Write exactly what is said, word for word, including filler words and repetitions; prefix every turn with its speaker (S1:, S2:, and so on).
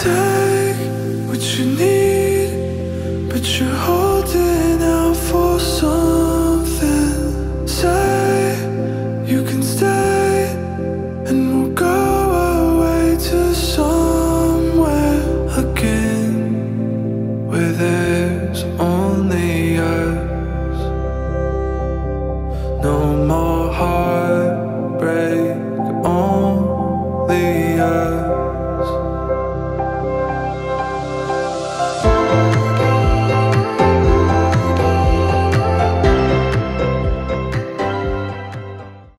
S1: take what you need, but you're holding out for some.